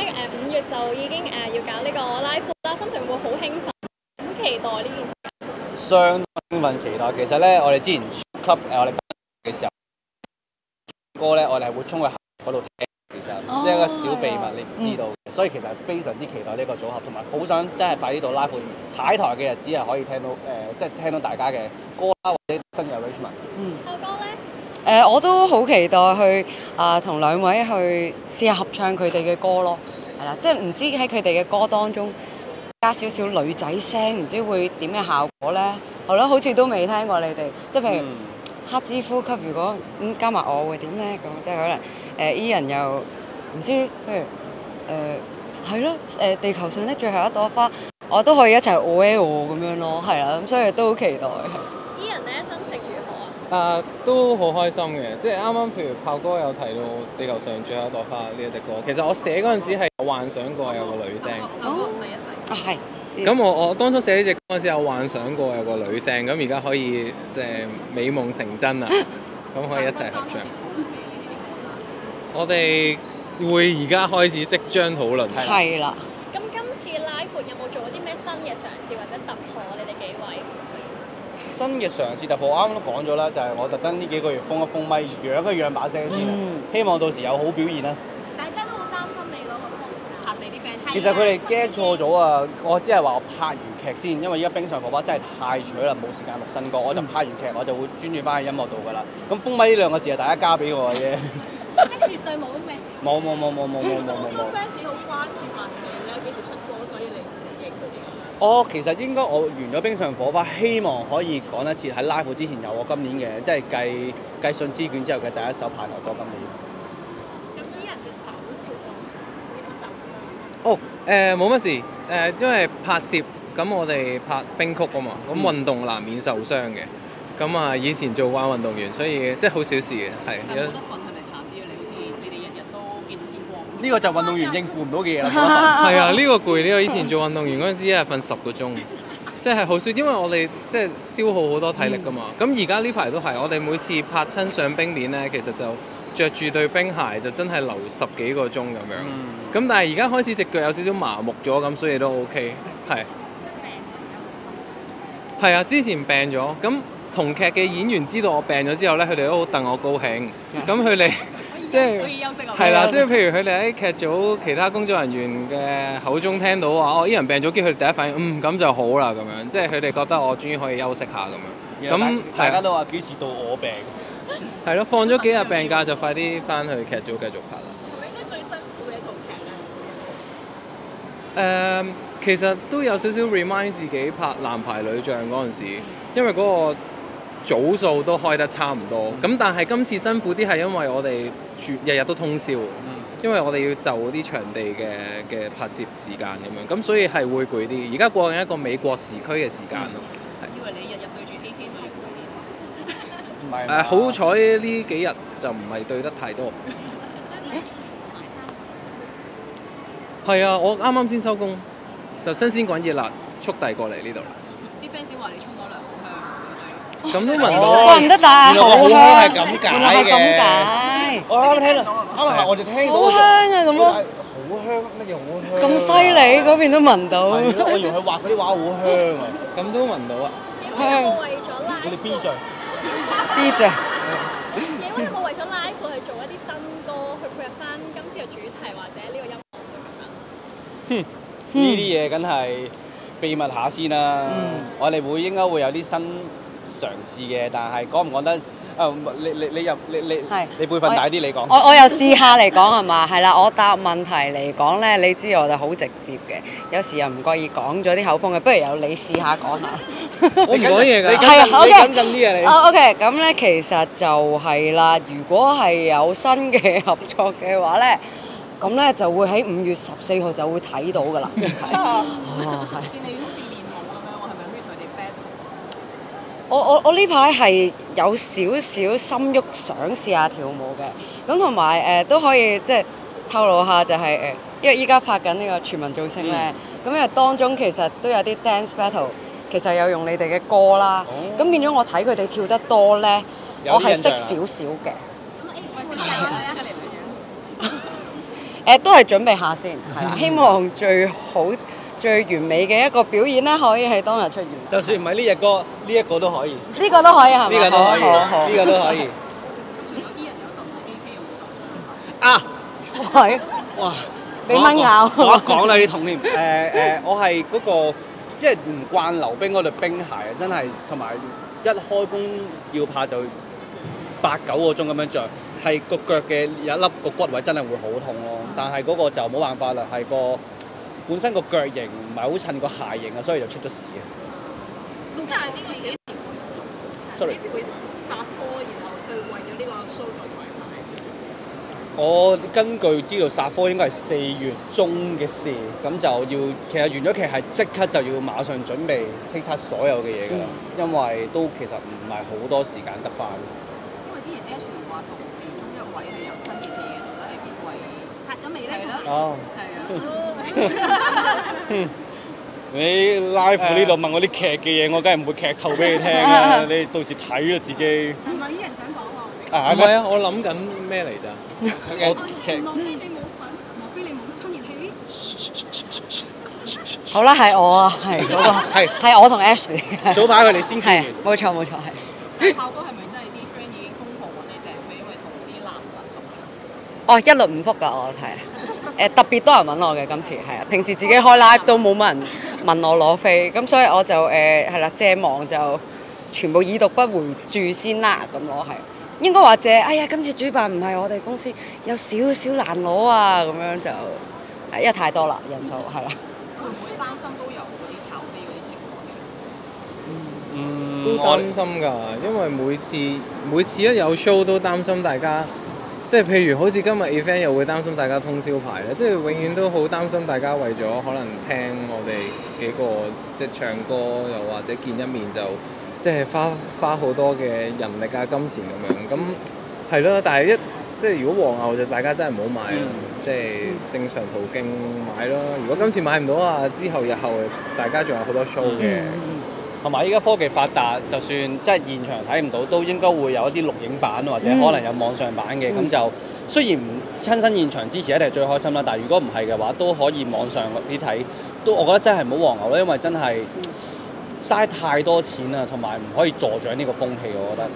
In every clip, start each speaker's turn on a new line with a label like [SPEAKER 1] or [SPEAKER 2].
[SPEAKER 1] 5月就已經要搞呢個 live 啦，心情會好興奮，好期待呢件事。
[SPEAKER 2] 相當興奮期待。其實咧，我哋之前 club 我哋嘅時候歌咧，我哋係會衝去嗰度聽。其實呢一個小秘密你唔知道嘅，所以其實非常之期待呢個組合，同埋好想真係快啲到 live 踩台嘅日子係可以聽到即係聽到大家嘅歌啦，或者新嘅 arrangement。
[SPEAKER 1] 後歌咧？
[SPEAKER 3] 我都好期待去同兩位去試下合唱佢哋嘅歌咯，係啦，即係唔知喺佢哋嘅歌當中加少少女仔聲，唔知會點嘅效果咧？係咯，好似都未聽過你哋，即係譬如黑之呼吸，如果加埋我會點咧？咁即係可能Ian 又唔知，譬如係咯地球上的最後一朵花，我都可以一齊咁樣咯，係啦，咁所以都好期待。
[SPEAKER 1] Ian 咧心情如何啊？
[SPEAKER 4] 都好開心嘅，即係啱啱譬如炮哥有提到地球上最後一朵花呢一隻歌，其實我寫嗰陣時係有幻想過有個女聲。係。咁我當初寫呢隻歌嗰陣時有幻想過有個女聲，咁而家可以即係美夢成真啦，咁可以一齊合唱。我哋會而家開始即將討論。
[SPEAKER 3] 係啦。
[SPEAKER 1] 咁今次 live 有冇做啲咩新嘅嘗試或者突破？你哋幾位？
[SPEAKER 2] 新嘅嘗試突破，啱啱都講咗啦，就係我特登呢幾個月封一封咪，養一養把聲先，希望到時有好表現啦。
[SPEAKER 1] 大家都好擔心你嗰個 pose，嚇死啲 fans。
[SPEAKER 2] 其實佢哋驚錯咗啊！我只係話我拍完劇先，因為依家冰上火花真係太取啦，冇時間錄新歌，我就拍完劇我就會專注翻喺音樂度㗎啦。咁封咪呢兩個字係大家交俾我嘅啫。
[SPEAKER 1] 即係絕對冇咩事。
[SPEAKER 2] 冇。
[SPEAKER 1] fans 好關注問你咧幾時出歌，所以你應佢哋。
[SPEAKER 2] 其實應該我完咗冰上火花，希望可以趕一次喺 live 之前有我今年嘅，即係繼信之卷之後嘅第一首排頭歌今年。
[SPEAKER 1] 咁啲人嘅手跳動，點樣受傷？
[SPEAKER 4] 冇乜事，因為拍攝咁我哋拍冰曲啊嘛，咁運動難免受傷嘅。咁啊，以前做慣運動員，所以即係好小事嘅，係。
[SPEAKER 5] 冇得瞓係咪慘啲啊？你哋日日都見天光。
[SPEAKER 2] 呢個就運動員應付唔到嘅嘢啦。
[SPEAKER 4] 係啊，呢個攰，呢個以前做運動員嗰陣時，一日瞓10個鐘，即係好少，因為我哋即係消耗好多體力㗎嘛。咁而家呢排都係，我哋每次拍親上冰面咧，其實就着住對冰鞋就真係流10幾個鐘咁樣。咁但係而家開始隻腳有少少麻木咗，咁所以都 OK， 係。係啊，之前病咗，咁同劇嘅演員知道我病咗之後咧，佢哋都好戥我高興。咁佢哋即係係啦，即係譬如佢哋喺劇組其他工作人員嘅口中聽到話，Ian病咗，跟住佢哋第一反應咁就好啦咁樣，即係佢哋覺得我終於可以休息下咁樣。咁
[SPEAKER 2] 大家都話幾時到我病？
[SPEAKER 4] 係咯，放咗幾日病假就快啲翻去劇組繼續拍啦。
[SPEAKER 5] 係咪應該最辛苦嘅一套劇咧？
[SPEAKER 4] 其實都有少少 remind 自己拍男排女將嗰陣時，因為嗰個組數都開得差唔多。咁但係今次辛苦啲係因為我哋日日都通宵，因為我哋要就啲場地嘅拍攝時間咁樣，咁所以係會攰啲。而家過緊一個美國時區嘅時間咯。
[SPEAKER 5] 以為你日日對住 AK 所以攰啲。
[SPEAKER 2] 唔係。
[SPEAKER 4] 好彩呢幾日就唔係對得太多。係啊，我啱啱先收工。就新鮮滾熱辣速遞過嚟呢度啦！
[SPEAKER 5] 啲 fans 話你沖咗涼好香，
[SPEAKER 4] 咁都聞到。
[SPEAKER 3] 怪唔得大家好香，
[SPEAKER 2] 係咁解嘅。
[SPEAKER 3] 原來係咁解。
[SPEAKER 2] 我啱啱聽到，啱啱我就聽到。
[SPEAKER 3] 好香啊咁咯。
[SPEAKER 2] 好香，乜嘢好香？
[SPEAKER 3] 咁犀利，嗰邊都聞到。
[SPEAKER 2] 係咯，我以為佢畫嗰啲畫好香啊。
[SPEAKER 4] 咁都聞到啊！
[SPEAKER 1] 有冇為咗 live？
[SPEAKER 2] 我哋 B 醬。
[SPEAKER 3] B 醬。
[SPEAKER 1] 幾位有冇為咗 live 去做一啲新歌，去配合翻今次嘅主題或者呢個音樂咁樣？
[SPEAKER 2] 呢啲嘢梗係秘密下先啦。我哋應該會有啲新嘗試嘅，但係講唔講得？你輩分大啲，你講。
[SPEAKER 3] 我又試下嚟講係嘛？係啦，我答問題嚟講咧，你知我就好直接嘅，有時又唔覺意講咗啲口風嘅，不如由你試下講下。
[SPEAKER 4] 我唔講嘢㗎。
[SPEAKER 3] 係啊，
[SPEAKER 2] 你緊陣啲啊你。
[SPEAKER 3] OK，咁咧其實就係啦，如果係有新嘅合作嘅話咧。咁咧就會喺5月14號就會睇到㗎啦。
[SPEAKER 5] 見你好似練舞咁樣，我係咪諗住同佢哋 battle？
[SPEAKER 3] 我呢排係有少少心喐，想試下跳舞嘅。咁同埋都可以即係透露下就係因為依家拍緊呢個全民造星咧，咁因為當中其實都有啲 dance battle，其實有用你哋嘅歌啦。咁變咗我睇佢哋跳得多咧，我係識少少嘅。 都係準備下先，係啦，希望最好最完美嘅一個表演咧，可以喺當日出現。
[SPEAKER 2] 就算唔係呢隻歌，呢一個都可以。
[SPEAKER 3] 呢個都可以係咪？
[SPEAKER 2] 呢個都可以，
[SPEAKER 3] 好
[SPEAKER 2] 呢個都可以。
[SPEAKER 5] 仲有啲人有受傷，AK 有冇受傷？
[SPEAKER 2] 啊！
[SPEAKER 3] 係
[SPEAKER 2] 哇！
[SPEAKER 3] 俾蚊咬。
[SPEAKER 2] 我講啦啲痛添。我係嗰個，因為唔慣溜冰嗰對冰鞋啊，真係同埋一開工要拍就8、9個鐘咁樣着，係個腳嘅有一粒個骨位真係會好痛咯。但係嗰個就冇辦法啦，係個本身個腳型唔係好襯個鞋型啊，所以就出咗事啊。
[SPEAKER 1] 咁但係呢個幾時
[SPEAKER 2] ？sorry。
[SPEAKER 1] 幾時會發科，然後去為咗呢個 show 再彩排？
[SPEAKER 2] 我根據知道殺科應該係4月中嘅事，咁就要其實完咗期係即刻就要馬上準備清拆所有嘅嘢㗎啦，因為都其實唔係好多時間得翻。
[SPEAKER 5] 因為之前 Ashley 話同其中一位係有親熱戲嘅，到底係邊位？拍咗未咧？係咯。
[SPEAKER 2] 哦。
[SPEAKER 5] 係啊。
[SPEAKER 2] 你 live 呢度問我啲劇嘅嘢，我梗係唔會劇透俾你聽啦，你到時睇咗自己。
[SPEAKER 5] 係咪啲人想講喎？
[SPEAKER 2] 係
[SPEAKER 4] 係啊，我諗緊咩嚟咋？
[SPEAKER 2] 我劇
[SPEAKER 5] 莫非你冇份？莫非你冇親熱戲？
[SPEAKER 3] 好啦，係我啊，係嗰個係我同 Ashley。
[SPEAKER 2] 早排佢哋先
[SPEAKER 3] 係
[SPEAKER 2] 見
[SPEAKER 3] 冇錯冇錯係。
[SPEAKER 5] 炮哥係咪真係啲 friend 已經瘋狂揾你訂飛，因為同啲男神合作？
[SPEAKER 3] 哦，一律唔覆㗎，我係特別多人揾我嘅今次係啊，平時自己開 live 都冇乜人問我攞飛，咁所以我就係啦，借忙就全部已讀不回住先啦，咁我係應該話借，哎呀，今次主辦唔係我哋公司，有少少難攞啊，咁樣就因為太多啦人數係啦。
[SPEAKER 5] 會唔會擔心都有嗰啲炒飛嗰啲情況？
[SPEAKER 4] 都擔心㗎，因為每次一有 show 都擔心大家，即係譬如好似今日 event 又會擔心大家通宵排咧，即係永遠都好擔心大家為咗可能聽我哋幾個即係唱歌，又或者見一面就即係花好多嘅人力啊金錢咁樣，咁係咯。但係即係如果皇后就大家真係唔好買啦，即係正常途徑買咯。如果今次買唔到啊，之後日後大家仲有好多 show 嘅。
[SPEAKER 2] 同埋依家科技發達，就算即係現場睇唔到，都應該會有一啲錄影版或者可能有網上版嘅。咁就雖然唔親身現場支持一定係最開心啦，但係如果唔係嘅話，都可以網上啲睇。都我覺得真係唔好皇后啦，因為真係嘥太多錢啦，同埋唔可以助長呢個風氣，我覺得。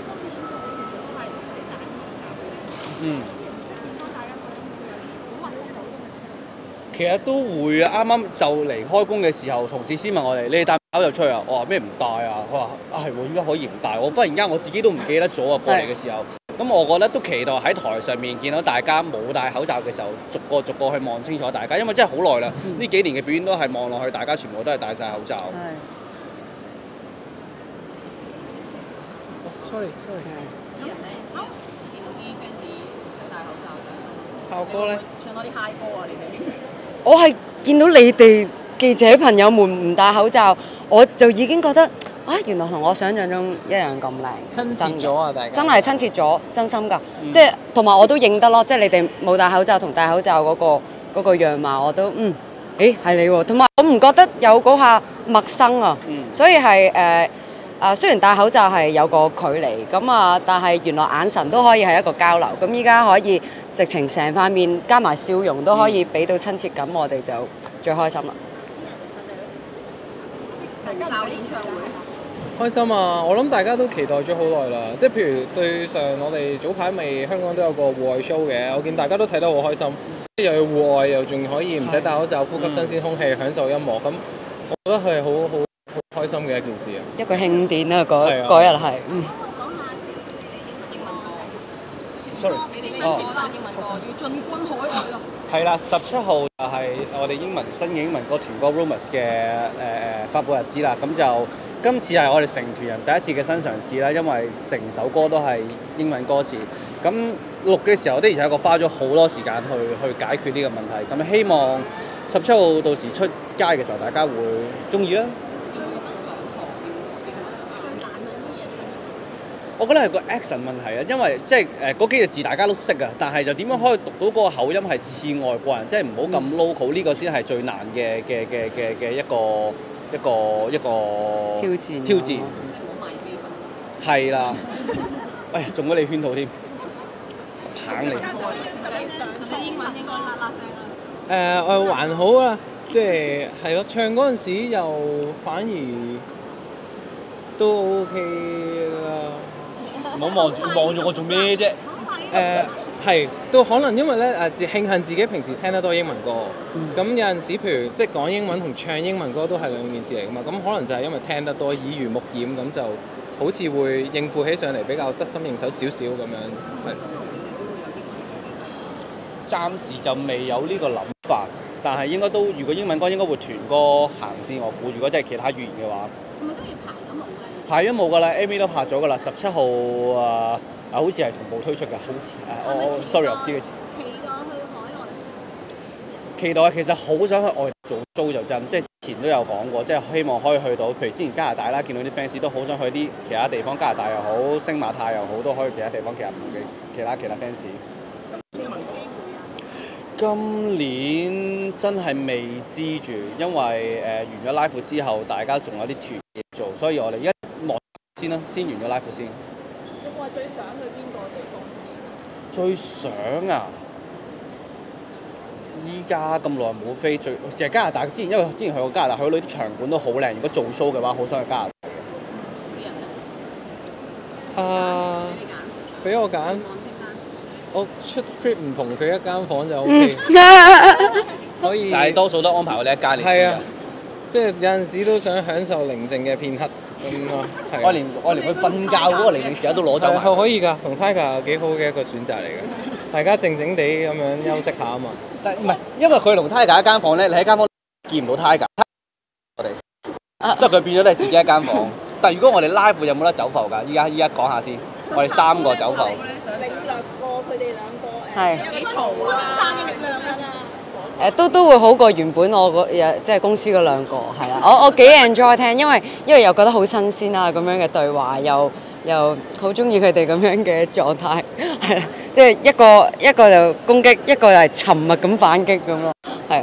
[SPEAKER 2] 其實都會啊！啱啱就嚟開工嘅時候，同事先問我哋：你哋帶口罩出去啊？我話咩唔帶啊？佢話啊係喎，應該可以唔帶。我忽然間我自己都唔記得咗啊！過嚟嘅時候，咁我覺得都期待喺台上面見到大家冇戴口罩嘅時候，逐個去望清楚大家，因為真係好耐啦。呢幾年嘅表演都係望落去，大家全部都係戴晒口罩。
[SPEAKER 4] sorry。
[SPEAKER 5] 啲人咧見到啲 fans 想戴口罩嘅，
[SPEAKER 4] 炮哥咧
[SPEAKER 5] 唱多啲 high 歌啊！你哋
[SPEAKER 3] 我係見到你哋記者朋友們唔戴口罩，我就已經覺得啊，原來同我想象中一樣咁靚，
[SPEAKER 4] 親切咗啊！大家
[SPEAKER 3] 真係親切咗，真心㗎。即係同埋我都認得咯，即係你哋冇戴口罩同戴口罩嗰個樣貌，我都係你喎。同埋我唔覺得有嗰下陌生啊，所以係雖然戴口罩係有個距離咁啊，但係原來眼神都可以係一個交流。咁依家可以直情成塊面加埋笑容都可以俾到親切感，我哋就最開心啦。
[SPEAKER 5] 口罩演唱會
[SPEAKER 4] 開心啊！我諗大家都期待咗好耐啦。即係譬如對上我哋早排咪香港都有個戶外 show 嘅，我見大家都睇得好開心，又要戶外又仲可以唔使戴口罩，呼吸新鮮空氣，享受音樂。咁我覺得佢係好開心嘅一件事啊！
[SPEAKER 3] 一個慶典啊，嗰日係
[SPEAKER 5] 講下少少你哋英文歌。
[SPEAKER 2] Sorry，
[SPEAKER 5] 你哋英文歌要進軍海外咯。
[SPEAKER 2] 係啦，17號就係我哋新嘅英文歌團歌 Rumors 嘅發佈日子啦。咁就今次係我哋成團人第一次嘅新嘗試啦，因為成首歌都係英文歌詞。咁錄嘅時候的而且確花咗好多時間去解決呢個問題。咁希望17號到時出街嘅時候，大家會中意啦。我覺得係個 accent 問題啊，因為即係嗰幾個字大家都識啊，但係就點樣可以讀到嗰個口音係似外國人，即係唔好咁 local，呢個先係最難嘅一個
[SPEAKER 3] 挑戰。
[SPEAKER 5] 即係唔好賣飛粉。
[SPEAKER 2] 係啦，哎呀，中咗你圈套添，棒嚟。
[SPEAKER 5] 英文應該啦啦聲啦。
[SPEAKER 4] 還好啊，即係咯，唱嗰陣時又反而都 OK 啦。
[SPEAKER 2] 唔好望住我做咩啫？
[SPEAKER 4] 係都可能因為咧慶幸自己平時聽得多英文歌，咁有陣時譬如即係講英文同唱英文歌都係兩件事嚟噶嘛，咁可能就係因為聽得多耳濡目染，咁就好似會應付起上嚟比較得心應手少少咁樣。係。
[SPEAKER 2] 暫時就未有呢個諗法，但係應該都如果英文歌應該會團歌行先，我估如果真係其他語言嘅話。
[SPEAKER 5] 係咪都要排咗舞嘅？
[SPEAKER 2] 排咗舞㗎啦 ，MV 都拍咗㗎啦，17號好似係同步推出㗎，好似我 sorry 我唔知個字。
[SPEAKER 5] 期待去海外。
[SPEAKER 2] 期待其實好想去外做 show 就真，即係之前都有講過，即係希望可以去到，譬如之前加拿大啦，見到啲 fans 都好想去啲其他地方，加拿大又好，星馬泰又好，都可以其他地方，其他唔同嘅其他 fans。今年真係未知住，因為完咗 live 之後，大家仲有啲團嘢做，所以我哋而家望先啦，先完咗 live 先。
[SPEAKER 1] 有冇話最想去邊個地方先？
[SPEAKER 2] 最想啊！依家咁耐冇飛，其實加拿大因為之前去過加拿大，去到啲場館都好靚。如果做 show 嘅話，好想去加拿大。俾我揀。我出 trip 唔同佢一間房就 OK，可以。 但係多數都安排我哋一間嚟知
[SPEAKER 4] 係啊，即係有陣時都想享受寧靜嘅片刻咁咯。
[SPEAKER 2] 我連佢瞓覺嗰個寧靜時間都攞走埋。
[SPEAKER 4] 可以㗎，同 Tiger 幾好嘅一個選擇嚟嘅。大家靜靜地咁樣休息下啊嘛。
[SPEAKER 2] 但唔係，因為佢同 Tiger 一間房咧，你喺間房見唔到 Tiger， 我哋，所以佢變咗都係自己一間房。但係如果我哋 live 有冇得走埠㗎？依家講下先，我哋3個走埠。
[SPEAKER 1] 佢哋兩個
[SPEAKER 3] 係
[SPEAKER 5] 幾嘈啊！爭啲力量啊！
[SPEAKER 3] 都會好過原本我即係公司嗰兩個係啦，我幾 enjoy 聽，因為又覺得好新鮮啊咁樣嘅對話，又好中意佢哋咁樣嘅狀態，係啦，即係一個就攻擊，一個就係沉默咁反擊咁咯，係啊。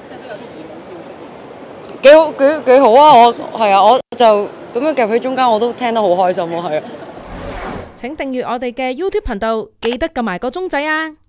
[SPEAKER 3] 即係都有啲熱門消息。幾好啊！我就咁樣夾喺中間，我都聽得好開心咯，係啊。
[SPEAKER 6] 請訂閱我哋嘅 YouTube 頻道，記得撳埋個鐘仔啊！